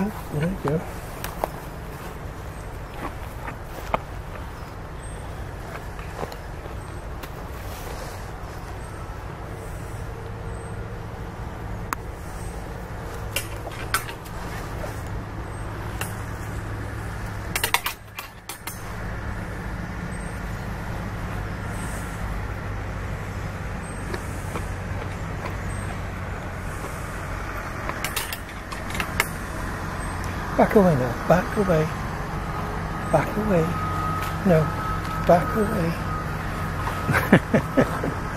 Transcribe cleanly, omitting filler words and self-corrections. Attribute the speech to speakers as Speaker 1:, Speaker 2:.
Speaker 1: go, there you go. Back away now, back away, back away, no, back away.